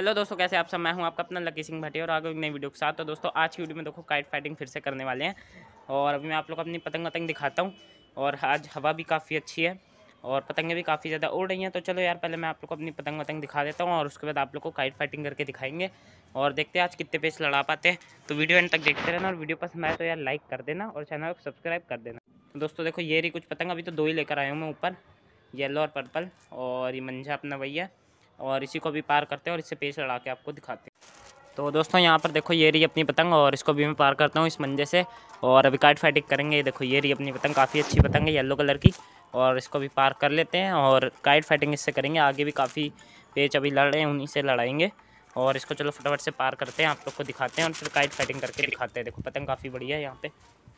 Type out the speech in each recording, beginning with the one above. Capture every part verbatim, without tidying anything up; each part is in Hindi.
हेलो दोस्तों, कैसे आप सब। मैं हूं आपका अपना लकी सिंह भाटिया और आगे एक नई वीडियो के साथ। तो दोस्तों आज की वीडियो में देखो काइट फाइटिंग फिर से करने वाले हैं और अभी मैं आप लोग को अपनी पतंग वतंग दिखाता हूं। और आज हवा भी काफ़ी अच्छी है और पतंगें भी काफ़ी ज़्यादा उड़ रही हैं। तो चलो यार, पहले मैं आप लोग को अपनी पतंग वतंग दिखा देता हूँ और उसके बाद आप लोग को काइट फाइटिंग करके दिखाएंगे और देखते हैं आज कितने पेच लड़ा पाते हैं। तो वीडियो एंड तक देखते रहना और वीडियो पसंद आए तो यार लाइक कर देना और चैनल को सब्सक्राइब कर देना। तो दोस्तों देखो, ये रही कुछ पतंग, अभी तो दो ही लेकर आया हूँ मैं ऊपर, येलो और पर्पल, और ये मंझा अपना वही है और इसी को भी पार करते हैं और इससे पेच लड़ा के आपको दिखाते हैं। तो दोस्तों यहाँ पर देखो, ये रही अपनी पतंग और इसको भी मैं पार करता हूँ इस मंजे से और अभी काइट फाइटिंग करेंगे। ये देखो, ये रही अपनी पतंग, काफ़ी अच्छी पतंग है येलो कलर की और इसको भी पार कर लेते हैं और काइट फाइटिंग इससे करेंगे। आगे भी काफ़ी पेच अभी लड़ रहे हैं, उन्हीं से लड़ाएंगे और इसको चलो फटाफट से पार करते हैं, आप लोग को दिखाते हैं और फिर काइट फाइटिंग करके दिखाते हैं। देखो पतंग काफ़ी बढ़िया है यहाँ पे।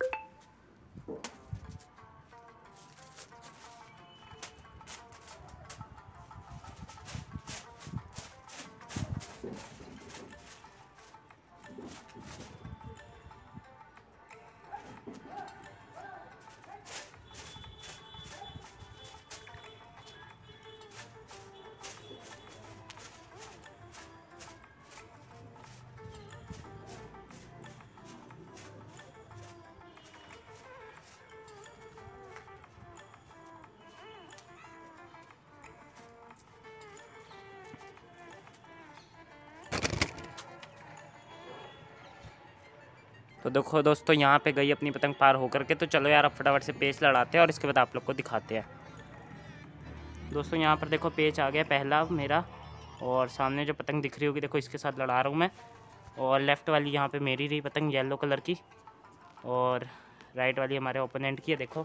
तो देखो दोस्तों, यहाँ पे गई अपनी पतंग पार होकर के। तो चलो यार, अब फटाफट से पेच लड़ाते हैं और इसके बाद आप लोग को दिखाते हैं। दोस्तों यहाँ पर देखो, पेच आ गया पहला मेरा और सामने जो पतंग दिख रही होगी देखो, इसके साथ लड़ा रहा हूँ मैं। और लेफ़्ट वाली यहाँ पे मेरी रही पतंग येलो कलर की और राइट वाली हमारे ओपोनेंट की है। देखो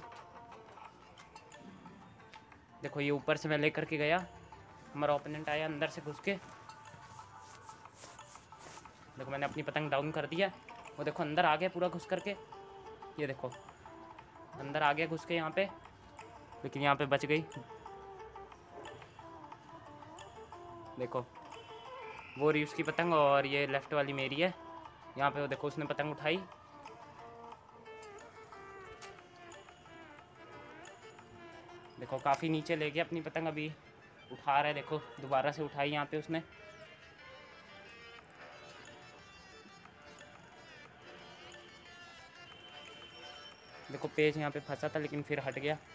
देखो, ये ऊपर से मैं लेकर के गया, हमारा ओपोनेंट आया अंदर से घुस के। देखो मैंने अपनी पतंग डाउन कर दिया, वो देखो अंदर आ गया पूरा घुस करके। ये देखो अंदर आ गया घुस के यहाँ पे, लेकिन यहाँ पे बच गई। देखो वो रही उसकी पतंग और ये लेफ़्ट वाली मेरी है। यहाँ पे वो देखो, उसने पतंग उठाई, देखो काफ़ी नीचे ले गया अपनी पतंग, अभी उठा रहा है। देखो दोबारा से उठाई यहाँ पे उसने। देखो पेच यहाँ पे फंसा था लेकिन फिर हट गया।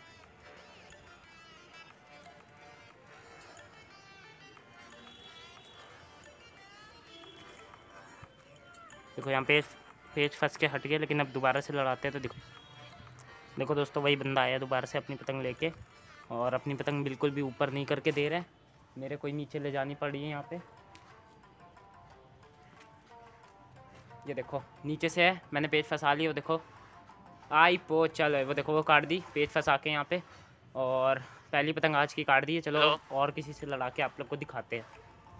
देखो यहाँ पेच पेच फंस के हट गया, लेकिन अब दोबारा से लड़ाते हैं। तो देखो देखो दोस्तों, वही बंदा आया दोबारा से अपनी पतंग लेके और अपनी पतंग बिल्कुल भी ऊपर नहीं करके दे रहा है, मेरे को नीचे ले जानी पड़ रही है यहाँ पे। ये देखो नीचे से है, मैंने पेच फंसा लिया। वो देखो आई पो चल है, वो देखो वो काट दी पेच फंसा के यहाँ पे और पहली पतंग आज की काट दी है। चलो और किसी से लड़ा के आप लोग को दिखाते हैं।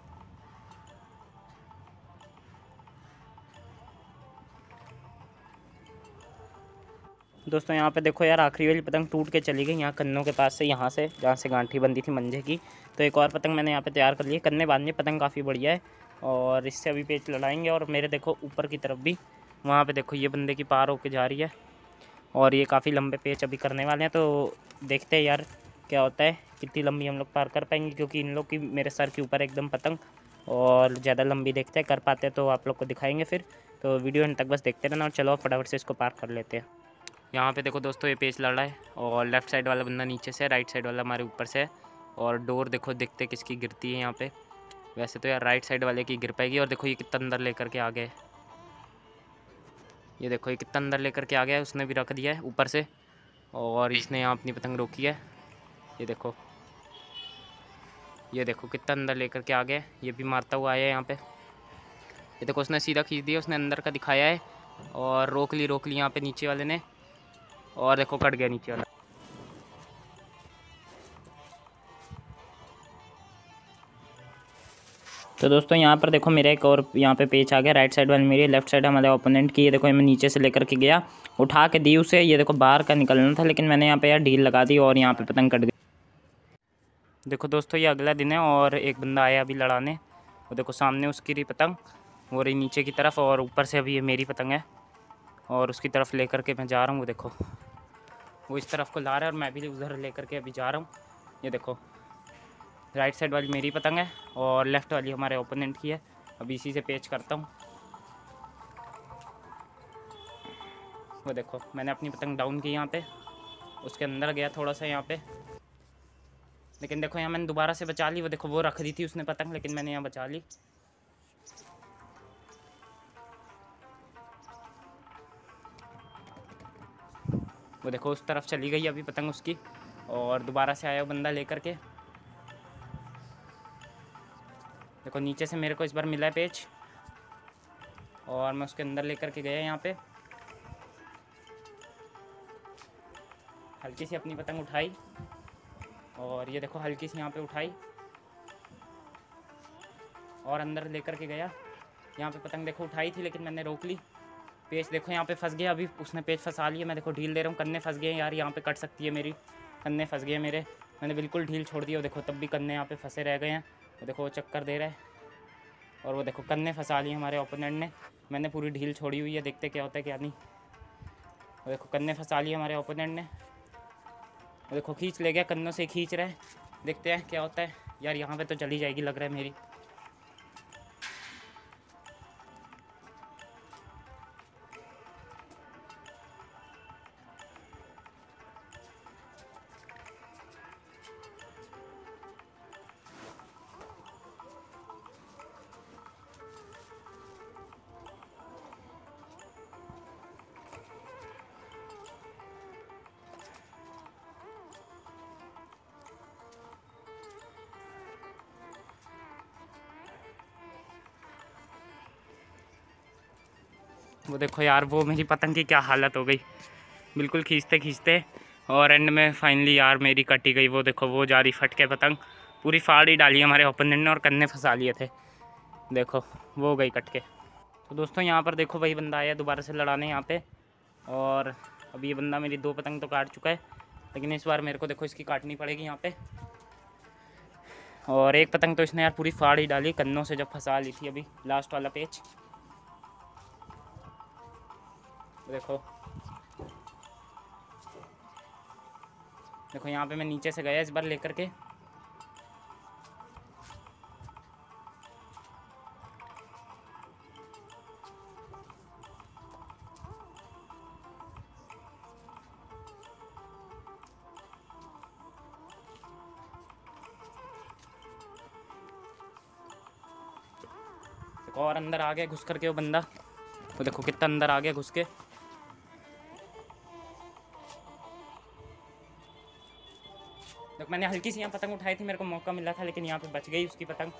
दोस्तों यहाँ पे देखो यार, आखिरी वाली पतंग टूट के चली गई यहाँ कन्नों के पास से, यहाँ से जहाँ से गांठी बंदी थी मंजे की। तो एक और पतंग मैंने यहाँ पे तैयार कर ली है, कन्ने बांधनी। पतंग काफ़ी बढ़िया है और इससे अभी पेच लड़ाएंगे। और मेरे देखो ऊपर की तरफ भी, वहाँ पे देखो ये बंदे की पार होके जा रही है और ये काफ़ी लंबे पेच अभी करने वाले हैं। तो देखते हैं यार क्या होता है, कितनी लंबी हम लोग पार कर पाएंगे, क्योंकि इन लोग की मेरे सर के ऊपर एकदम पतंग और ज़्यादा लंबी देखते हैं। कर पाते हैं तो आप लोग को दिखाएंगे फिर। तो वीडियो एंड तक बस देखते रहना और चलो फटाफट से इसको पार कर लेते हैं। यहाँ पे देखो दोस्तों, ये पेच लड़ रहा है और लेफ़्ट साइड वाला बंदा नीचे से, राइट साइड वाला हमारे ऊपर से है। और डोर देखो देखते किसकी गिरती है यहाँ पे। वैसे तो यार राइट साइड वाले की गिर पाएगी। और देखो ये कितना अंदर लेकर के आ गए, ये देखो ये कितना अंदर लेकर के आ गया है, उसने भी रख दिया है ऊपर से और इसने यहाँ अपनी पतंग रोकी है। ये देखो ये देखो कितना अंदर लेकर के आ गया है, ये भी मारता हुआ आया है यहाँ पे। ये देखो उसने सीधा खींच दिया, उसने अंदर का दिखाया है और रोक ली रोक ली यहाँ पे नीचे वाले ने, और देखो कट गया नीचे वाला। तो दोस्तों यहाँ पर देखो मेरा एक और यहाँ पे पेच आ गया, राइट साइड वाली मेरी, लेफ्ट साइड हमारे ओपोनेंट की। ये देखो मैं नीचे से लेकर के गया, उठा के दी उसे। ये देखो बाहर का निकलना था लेकिन मैंने यहाँ पे यार ढील लगा दी और यहाँ पे पतंग कट गई। देखो दोस्तों ये अगला दिन है और एक बंदा आया अभी लड़ाने। वो देखो सामने उसकी रही पतंग, वो रही नीचे की तरफ और ऊपर से अभी ये मेरी पतंग है और उसकी तरफ लेकर के मैं जा रहा हूँ। वो देखो वो इस तरफ को ला रहा है और मैं भी उधर लेकर के अभी जा रहा हूँ। ये देखो राइट साइड वाली मेरी पतंग है और लेफ़्ट वाली हमारे ओपोनेंट की है। अब इसी से पेच करता हूँ। वो देखो मैंने अपनी पतंग डाउन की यहाँ पे, उसके अंदर गया थोड़ा सा यहाँ पे, लेकिन देखो यहाँ मैंने दोबारा से बचा ली। वो देखो वो रख दी थी उसने पतंग, लेकिन मैंने यहाँ बचा ली। वो देखो उस तरफ चली गई अभी पतंग उसकी, और दोबारा से आया वो बंदा लेकर के। देखो नीचे से मेरे को इस बार मिला है पेच, और मैं उसके अंदर लेकर के गया यहाँ पे। हल्की सी अपनी पतंग उठाई, और ये देखो हल्की सी यहाँ पे उठाई और अंदर लेकर के गया। यहाँ पे पतंग देखो उठाई थी, लेकिन मैंने रोक ली। पेच देखो यहाँ पे फंस गया, अभी उसने पेच फंसा लिया। मैं देखो ढील दे रहा हूँ, कन्ने फंस गए यार, यहाँ पे कट सकती है मेरी, कन्ने फंस गए मेरे। मैंने बिल्कुल ढील छोड़ दी, और देखो तब भी कन्ने यहाँ पे फंसे रह गए हैं। वो देखो वो चक्कर दे रहा है, और वो देखो कन्ने फंसा लिए हमारे ओपोनेंट ने। मैंने पूरी ढील छोड़ी हुई है, देखते क्या होता है क्या नहीं। वो देखो कन्ने फंसा लिए हमारे ओपोनेंट ने। वो देखो खींच ले गया, कन्नों से खींच रहा है, देखते हैं क्या होता है। यार यहाँ पे तो चली जाएगी लग रहा है मेरी। वो देखो यार वो मेरी पतंग की क्या हालत हो गई, बिल्कुल खींचते खींचते, और एंड में फाइनली यार मेरी कटी गई। वो देखो वो जा रही फट के पतंग, पूरी फाड़ ही डाली हमारे ओपोनेंट ने, और कन्ने फंसा लिए थे। देखो वो गई कट के। तो दोस्तों यहाँ पर देखो वही बंदा आया दोबारा से लड़ाने यहाँ पे, और अब ये बंदा मेरी दो पतंग तो काट चुका है, लेकिन इस बार मेरे को देखो इसकी काटनी पड़ेगी यहाँ पे। और एक पतंग तो इसने यार पूरी फाड़ ही डाली कन्नों से, जब फंसा ली थी अभी लास्ट वाला पेच। देखो देखो यहाँ पे मैं नीचे से गया इस बार लेकर के, देखो और अंदर आ गया घुस करके वो बंदा। वो देखो कितना अंदर आ गया घुस के। देखो मैंने हल्की सी यहाँ पतंग उठाई थी, मेरे को मौका मिला था, लेकिन यहाँ पे बच गई उसकी पतंग।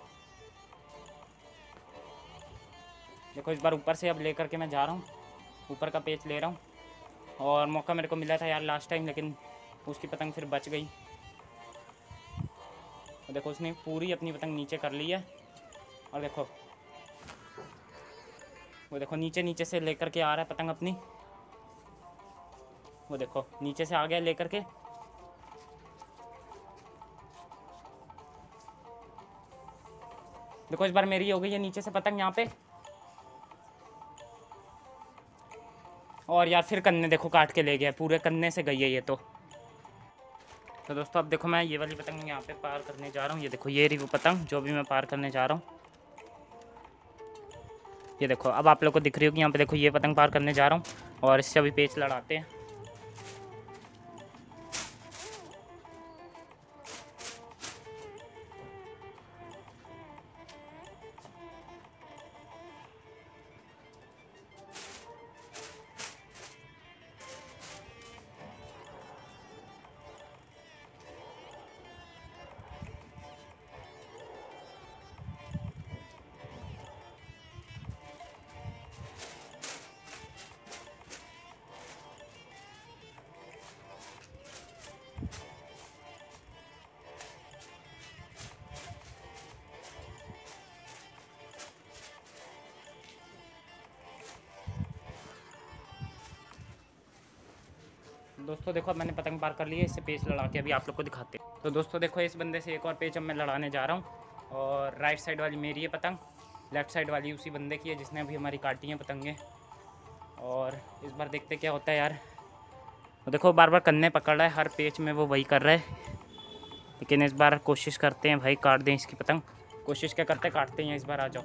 देखो इस बार ऊपर से अब लेकर के मैं जा रहा हूँ, ऊपर का पेच ले रहा हूँ, और मौका मेरे को मिला था यार लास्ट टाइम, लेकिन उसकी पतंग फिर बच गई। और देखो उसने पूरी अपनी पतंग नीचे कर ली है, और देखो वो देखो नीचे नीचे से लेकर के आ रहा है पतंग अपनी। वो देखो नीचे से आ गया लेकर के। देखो इस बार मेरी हो गई है नीचे से पतंग यहाँ पे, और यार फिर कन्ने देखो काट के ले गया, पूरे कन्ने से गई है ये तो। तो दोस्तों अब देखो मैं ये वाली पतंग यहाँ पे पार करने जा रहा हूँ। ये देखो ये रही वो पतंग जो भी मैं पार करने जा रहा हूँ। ये देखो अब आप लोग को दिख रही होगी यहाँ पे, देखो ये पतंग पार करने जा रहा हूँ, और इससे अभी पेच लड़ाते हैं। दोस्तों देखो अब मैंने पतंग पार कर ली है, इससे पेच लड़ा के अभी आप लोग को दिखाते हैं। तो दोस्तों देखो इस बंदे से एक और पेच अब मैं लड़ाने जा रहा हूँ, और राइट साइड वाली मेरी है पतंग, लेफ़्ट साइड वाली उसी बंदे की है जिसने अभी हमारी काटी हैं पतंगें। और इस बार देखते क्या होता है यार। तो देखो बार बार कन्ने पकड़ रहा है, हर पेच में वो वही कर रहा है। लेकिन इस बार कोशिश करते हैं भाई काट दें इसकी पतंग। कोशिश क्या करते काटते हैं इस बार। आ जाओ।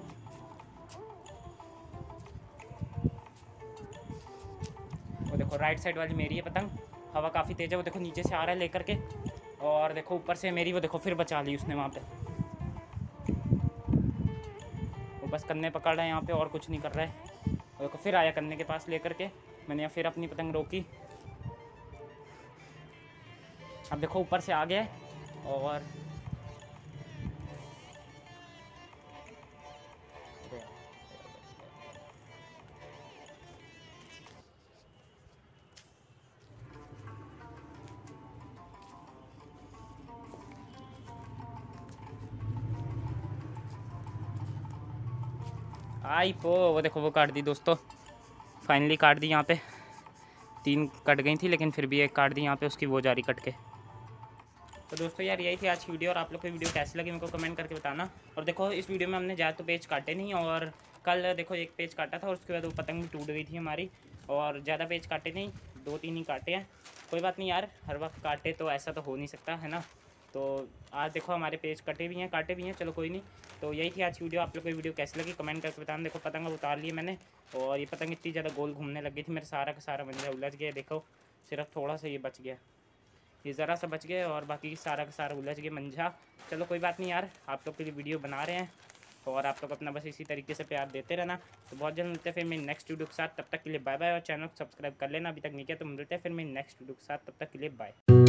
वो देखो राइट साइड वाली मेरी है पतंग। हवा काफ़ी तेज़ है, वो देखो नीचे से आ रहा है लेकर के। और देखो ऊपर से मेरी, वो देखो फिर बचा ली उसने वहाँ पे। वो बस कन्ने पकड़ रहा है यहाँ पे और कुछ नहीं कर रहा है। और देखो फिर आया कन्ने के पास लेकर के। मैंने फिर अपनी पतंग रोकी। अब देखो ऊपर से आ गया और आई पो। वो देखो वो काट दी दोस्तों, फाइनली काट दी। यहाँ पे तीन कट गई थी लेकिन फिर भी एक काट दी यहाँ पे उसकी, वो जारी कट के। तो दोस्तों यार यही थी आज की वीडियो, और आप लोग को वीडियो कैसी लगी मेरे को कमेंट करके बताना। और देखो इस वीडियो में हमने ज़्यादा तो पेज काटे नहीं, और कल देखो एक पेज काटा था और उसके बाद वो पतंग भी टूट गई थी हमारी। और ज़्यादा पेज काटे नहीं, दो तीन ही काटे हैं। कोई बात नहीं यार, हर वक्त काटे तो ऐसा तो हो नहीं सकता है ना। तो आज देखो हमारे पेज कटे भी हैं काटे भी हैं, चलो कोई नहीं। तो यही थी आज की वीडियो। आप लोग को वीडियो कैसी लगी कमेंट करके बताना। देखो पतंग उतार लिए मैंने, और ये पतंग इतनी ज़्यादा गोल घूमने लग गई थी, मेरा सारा का सारा मंजा उलझ गया। देखो सिर्फ थोड़ा सा ये बच गया, ये ज़रा सा बच गया, और बाकी सारा का सारा उलझ गया मंजा। चलो कोई बात नहीं यार, आप लोग के लिए वीडियो बना रहे हैं, और आप लोग अपना बस इसी तरीके से प्यार देते रहना। तो बहुत जल्द मिलते हैं फिर मेरे नेक्स्ट वीडियो के साथ। तब तक के लिए बाय बाय, और चैनल को सब्सक्राइब कर लेना अभी तक नहीं किया तो मिलते हैं फिर मेरे नेक्स्ट वीडियो के साथ। तब तक के लिए बाय।